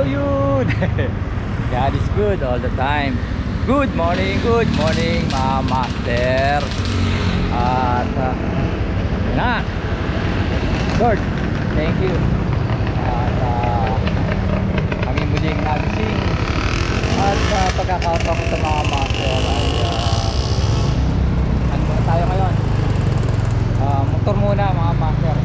yun. God is good all the time. Good morning mga master. At yun na Lord, thank you. At kami muling nagising. At pagkakataon ko sa mga master ay ano muna tayo ngayon, motor muna mga master.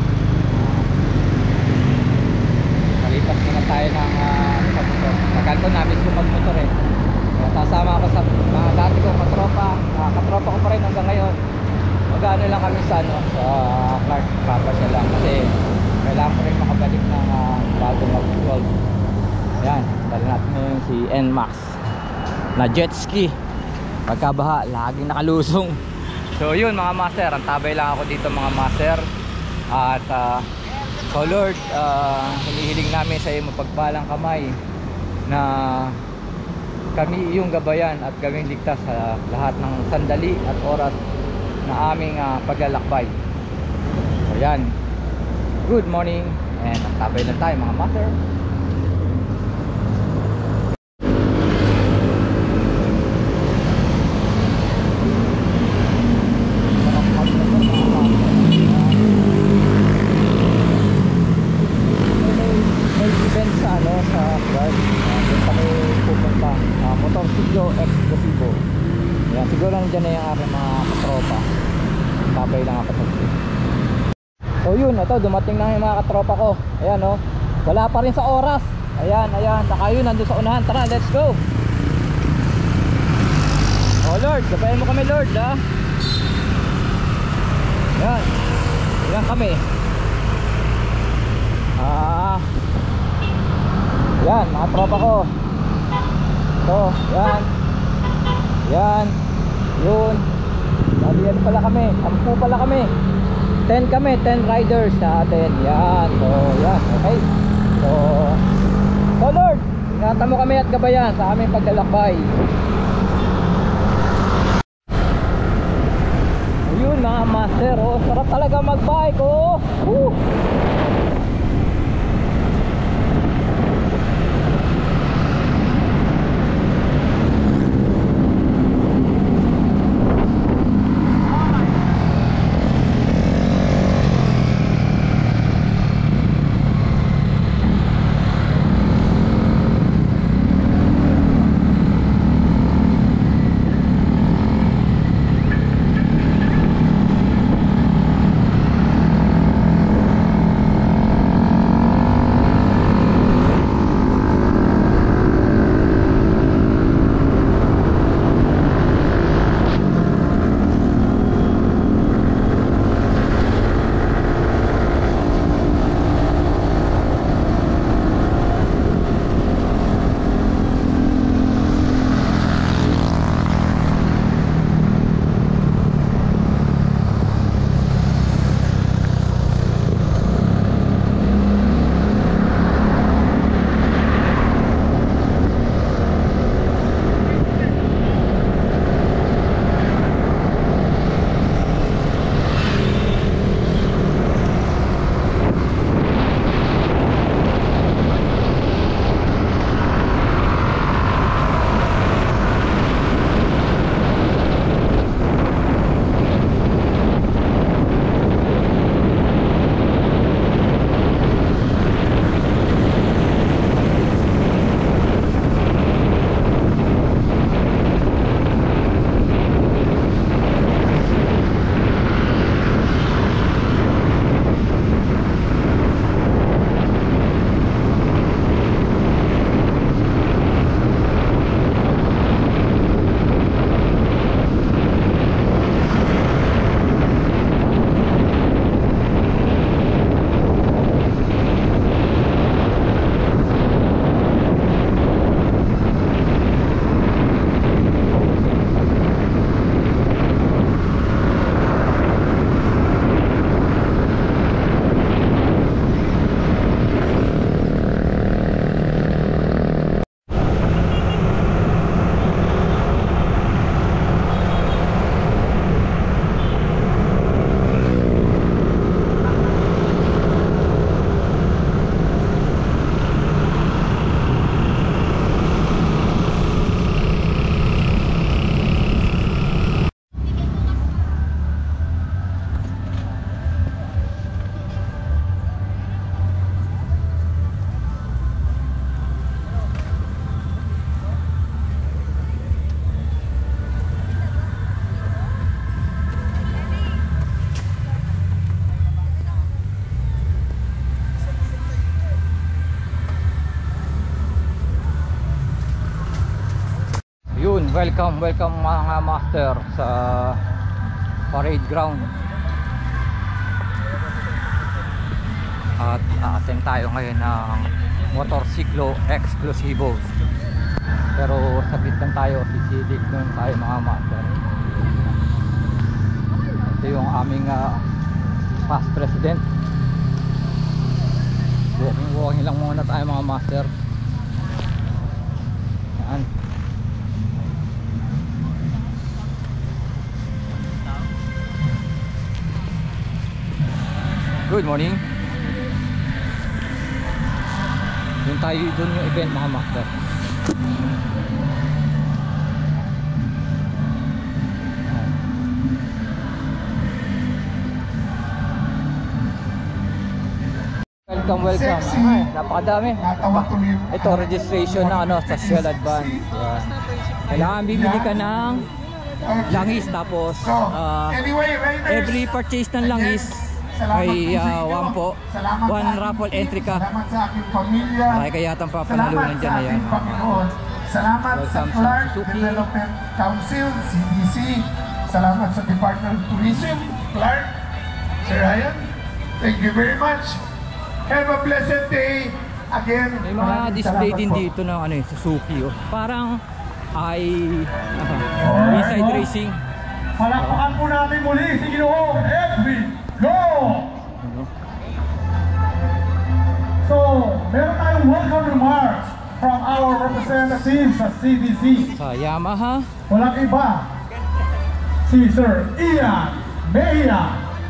Malipas muna tayo ng sa motor. Tagal ko namin yung magmotor eh. Kaya sasama ako sa mga dati kong katropa. Katropa ko pa rin hanggang ngayon. Mag-ano lang kami sa Clark, Papa siya lang. Kasi kailangan ko rin makabalik ng bago mag-golf. Ayan, dali natin ngayon si NMAX na jet ski. Pagkabaha, laging nakalusong. So yun mga master, ang tabay lang ako dito mga master. At so Lord, hinihiling namin sa iyo mapagpalang kamay na kami iyong gabayan at gawing ligtas sa lahat ng sandali at oras na aming paglalakbay. So yan, good morning and ang tabay lang tayo mga master. Siguro nandiyan na yung aking mga katropa. Tabay lang ako. So yun, ito dumating na yung mga katropa ko. Ayan o, wala pa rin sa oras. Ayan, saka yun, nandun sa unahan. Tara, let's go. Oh Lord, gabayan mo kami Lord ha. Ayan, ayan kami. Ayan, mga tropa ko. So, ayan. Yan, yun. Bali yan pala kami, 10 pala kami. 10 kami, 10 riders sa atin. Yan, so yan, okay. So Lord, ingatan mo kami at gabayan sa aming paglalakbay. Ayun mga master, oh, sarap talaga mag-bike, oh. welcome mga master sa parade ground. At attend tayo ngayon ng motorsiklo eksklusibo. Pero sabit lang tayo, sisilip nun tayo mga master. Ito yung aming past president. Walking lang muna tayo mga master. Yan. Good morning. Doon tayo, doon yung event mga master. Welcome. Ay, napakadami. Ito registration na sa Shell Advance. Yan. Kailangan bibili ka ng langis, tapos every purchase ng langis ay 1 po. 1 raffle entry ka. Ay kaya yatang papanalunan dyan na yan. Salamat sa Clark Development Council, CDC. Salamat sa Department of Tourism, Clark, Sir Ryan. Thank you very much. Have a blessed day. Again, may mga display din dito ng Suzuki. Parang inside racing. Palakpakan po natin muli si Ginoong Edwin. Go! So, meron tayong welcome remarks from our representatives sa CDC. Sa Yamaha. Walang iba, si Sir Ian Mejia.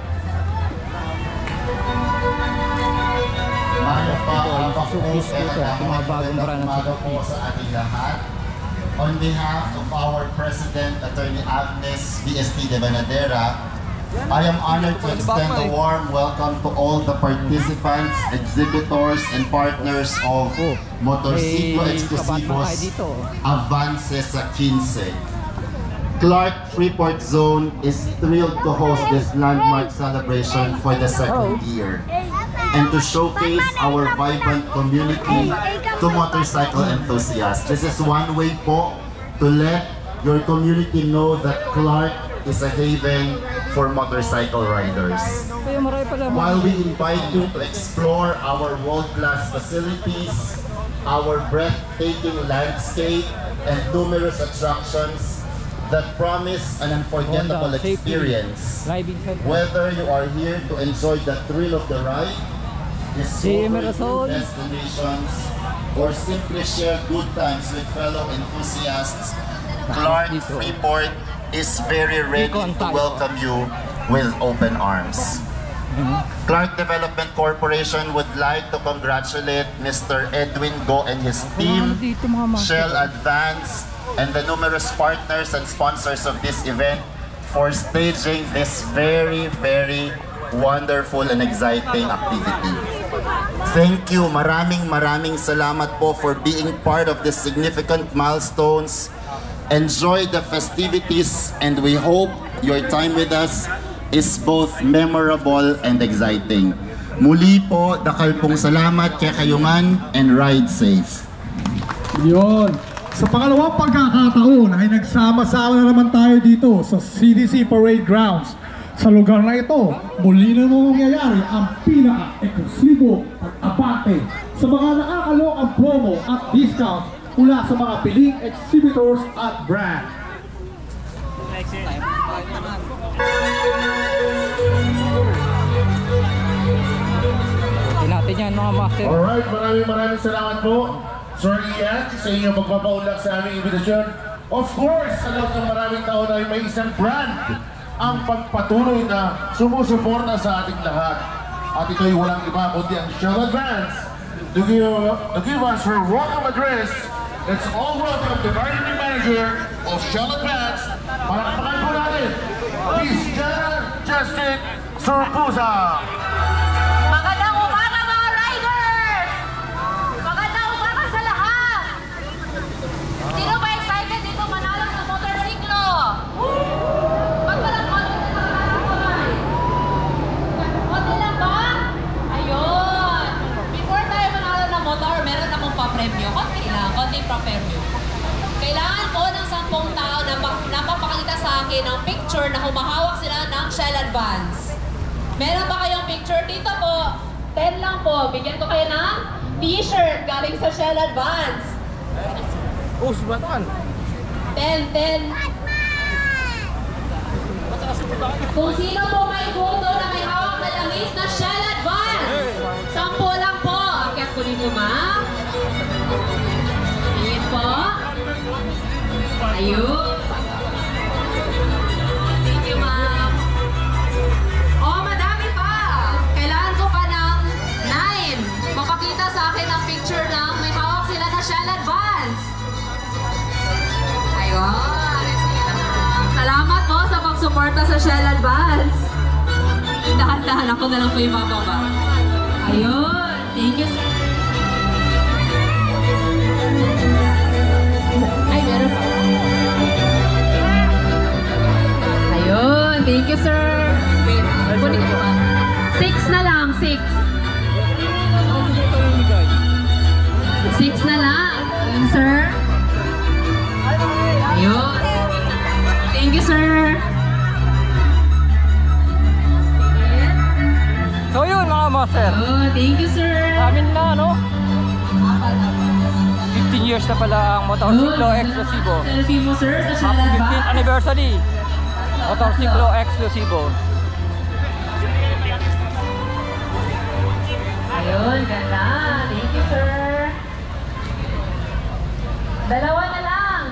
On behalf of our President, Attorney Agnes VST de Banadera, I am honored to extend a warm welcome to all the participants, exhibitors, and partners of Motorsiklo Exclusivos Avances sa 15. Clark Freeport Zone is thrilled to host this landmark celebration for the 2nd year and to showcase our vibrant community to motorcycle enthusiasts. This is one way po to let your community know that Clark is a haven for motorcycle riders. While we invite you to explore our world-class facilities, our breathtaking landscape, and numerous attractions that promise an unforgettable experience, whether you are here to enjoy the thrill of the ride, discover new destinations, or simply share good times with fellow enthusiasts, Clark Freeport is very ready to welcome you with open arms. Clark Development Corporation would like to congratulate Mr. Edwin Go and his team, Shell Advance, and the numerous partners and sponsors of this event for staging this very wonderful and exciting activity. Thank you, maraming salamat po for being part of this significant milestones. Enjoy the festivities and we hope your time with us is both memorable and exciting. Muli po, dakal pong salamat kay Kayungan and ride safe. Yun. Sa pangalawang pagkakataon ay nagsama-sama na naman tayo dito sa CDC Parade Grounds. Sa lugar na ito, muli na nangyayari ang pinaka-eksklusibo at abante sa mga nakakalok ang promo at discounts mula sa mga piling exhibitors at brand. Natin yan mga master. Alright, maraming salamat po Sir Ian sa inyong pagpapaulak sa aming invitation. Of course, sa loob ng maraming taon ay may isang brand ang pagpatuloy na sumusuporta sa ating lahat. At ito'y walang iba kundi ang Shell Advance to give us her welcome address. Let's all welcome the marketing manager of Shell Advance. Palakpakan po natin, Miss Jana Justin Surpusa. Magandang umaga mga riders! Magandang umaga sa lahat! Sino ba excited dito manalo ng motorsiklo? Magpalang konti na nakakakaway. Konti lang ba? Ayun! Before tayo manalo ng motor, meron akong pa-premyo. Konti lang, konting pa-premyo. Kailangan po ng 10 tao akin ng picture na humahawak sila ng Shell Advance. Meron ba kayong picture dito po? 10 lang po. Bigyan ko kayo ng t-shirt galing sa Shell Advance. Batuan. 10. Kung sino po may photo na may hawak na langis na Shell Advance. 10 lang po. Akyat ko dito, ma'am. Tingin po. Ayun. Thank you, ma'am. Oh, madami pa. Kailangan ko pa ng 9. Mapakita sa akin ang picture ng may hawak sila na Shell Advance. Ayun. Salamat po sa pagsuporta sa Shell Advance. Dahan-dahan ako na lang po yung bababa. Ayun. Thank you, sir. Ay, meron pa. Ayun. Thank you, sir. Wait. Kunin ko pa. 6 na lang. 6. 6 na lang. Ayun, sir. Ayun. Thank you, sir. So yun mga master. Oh, thank you, sir. Amin na, no? 15 years na pala ang Motorsiklo Exclusivo. Selfie mo, sir, sa Shell Happy 15th Advance. anniversary. Motorsiklo Exclusivo. Ayun, ganda. Thank you, sir. Dalawa na lang.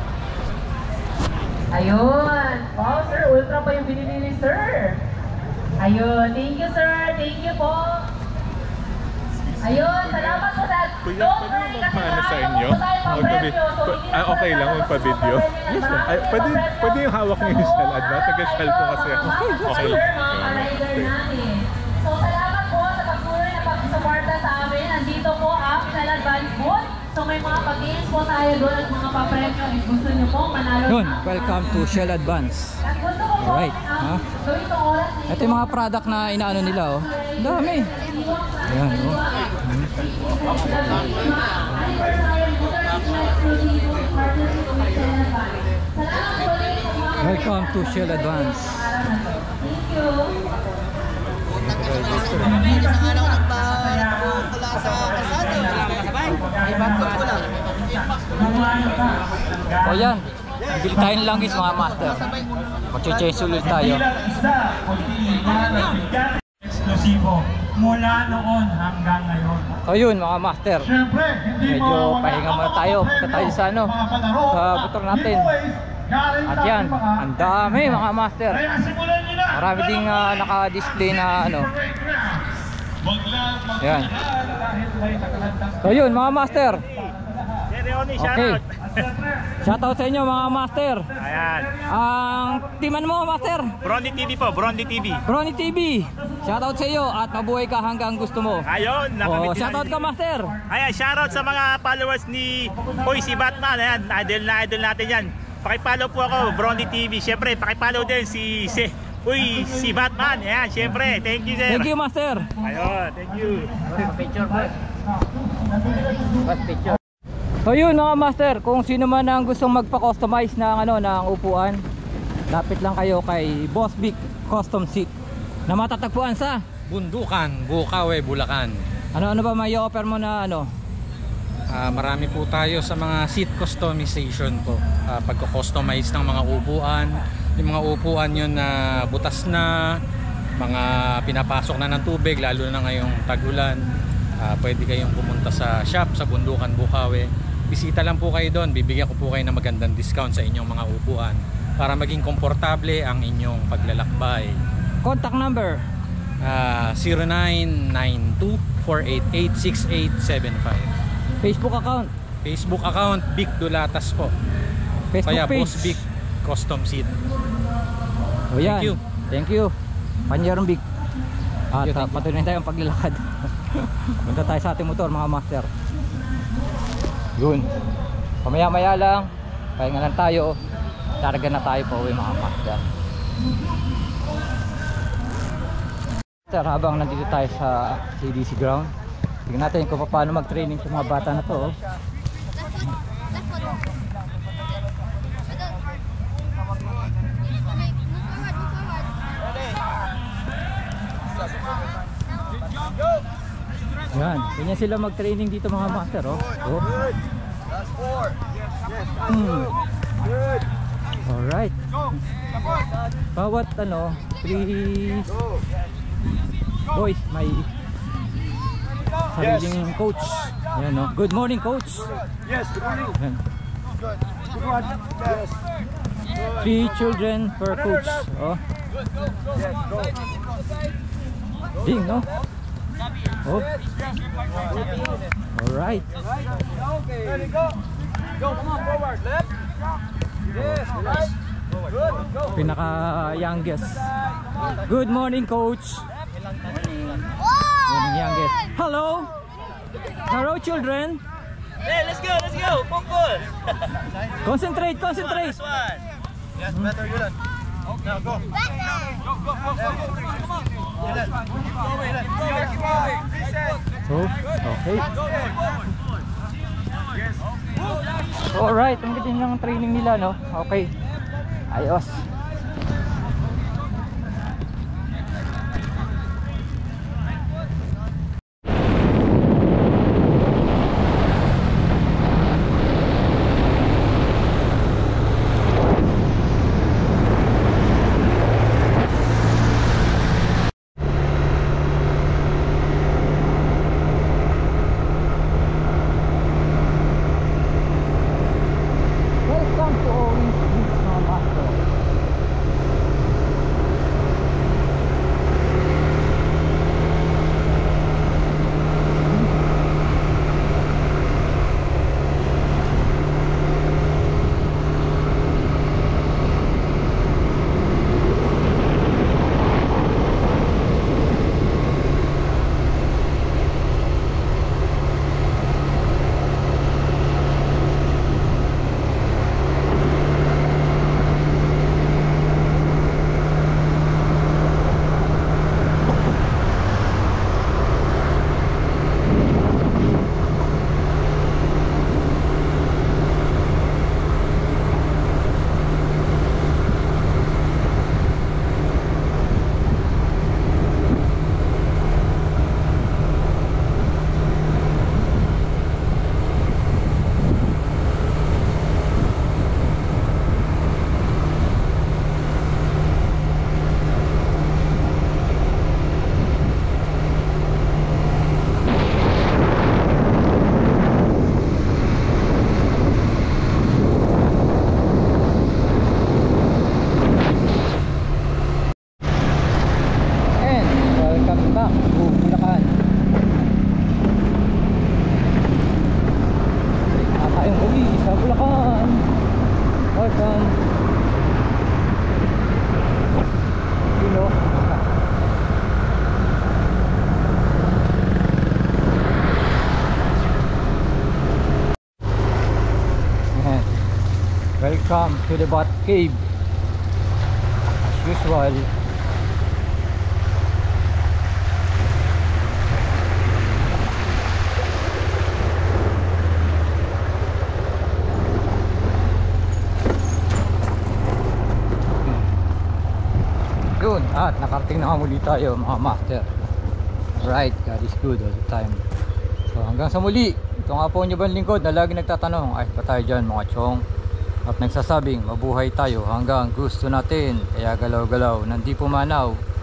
Ayun. Wow, sir. Ultra pa yung binili ni sir. Ayun. Thank you, sir. Thank you po. Ayun. Salamat po, sir. Don't worry kasi sa inyo? Okay lang magpa-video? Yes, sir. Pwede yung hawak niyo yung Shell Advance? Nag-Shell po kasi ako. Okay. Sir, mga ka-rider natin. So, salamat po sa pagtuloy na pag-suporta sa amin. Nandito po ang Shell Advance booth. So, may mga pag-games po tayo doon at mga papremyo. If gusto nyo po, manalo Yun, na. welcome to Shell Advance. At gusto ko po, Alright, ha? gawin itong oras na Ito yung mga product na inaano nila, oh. Ang dami. Ayan, oh. Welcome to Shell Advance. Thank you. O yan, bili tayo ng langis mga master. Mag-change ulit tayo. Eksklusibo mula noon hanggang ngayon. O yun mga master. Siyempre, hindi Medyo pahinga muna tayo. Punta tayo sa ano, sa motor natin. At yan, ang dami mga master. Marami ding naka-display na ano. Yan. So yun mga master. Okay. Shoutout sa inyo mga master. Ayan. Ang timan mo master. Brondy TV po, Brondy TV. Brony TV. Shoutout sa iyo at mabuhay ka hanggang gusto mo. Ayun, Oh, shoutout ka master. Ayan, shoutout sa mga followers ni Uy, si Batman. Ayan, idol natin yan. Pakipollow po ako, Brondy TV. Siyempre, pakipollow din si Batman. Ayan, siyempre. Thank you, sir. Thank you master. Ayun, thank you. Picture. So yun mga master, kung sino man ang gustong magpa-customize ng ano ng upuan, lapit lang kayo kay Boss Vic Custom Seat na matatagpuan sa Bundukan, Bukawe, Bulacan. ano ba may offer mo na ano? Marami po tayo sa mga seat customization po. Pagko-customize ng mga upuan. Yung mga upuan yun na butas na, mga pinapasok na ng tubig, lalo na ngayong tag-ulan. Pwede kayong pumunta sa shop sa Bundukan, Bukawe. Bisita lang po kayo doon. Bibigyan ko po kayo ng magandang discount sa inyong mga upuan para maging komportable ang inyong paglalakbay. Contact number 0992-488-6875. Facebook account, Facebook account, Vic Dulatas po. Facebook Kaya page. Boss Vic Custom Seat. O yan. Thank you. Thank you. Panyerong Vic. At Thank you. patuloy na tayong paglalakad. Punta tayo sa ating motor mga master. Yun. Pamaya-maya lang. Pahinga lang tayo. Targa na tayo pa uwi mga master. Sir, habang nandito tayo sa CDC ground, tingnan natin kung paano mag-training sa mga bata na to. Yan, ganyan sila mag-training dito mga master, oh. Alright. Bawat 3 boys may sariling coach. Yan, no? Good morning, coach. Yes, good morning. Yan. Good. Good one. Yes. 3 children per coach. Oh. Yes, go. Ding, no? Oh. Alright. Okay. Ready, go. Go, come on, forward. Left. Yes, right. Good, go. Pinaka youngest. Good morning, coach. Morning, youngest. Hello. Hello, children. Hey, let's go. Pongkol. Concentrate. This one. Yes, better, Yulan. Now, go. Go. Come on. Yulan. Keep going. Oh, okay. Alright, ang ganda ng training nila, no? Okay. Ayos. Welcome to Owens Beach, mga master. Welcome to the Bat Cave. As usual. Yun, at nakarating na muli tayo mga master. Right, God is good all the time. So hanggang sa muli, ito nga po nyo ba lingkod na lagi nagtatanong, ay pa tayo dyan mga chong, at nagsasabing mabuhay tayo hanggang gusto natin, kaya galaw-galaw, nandi pumanaw.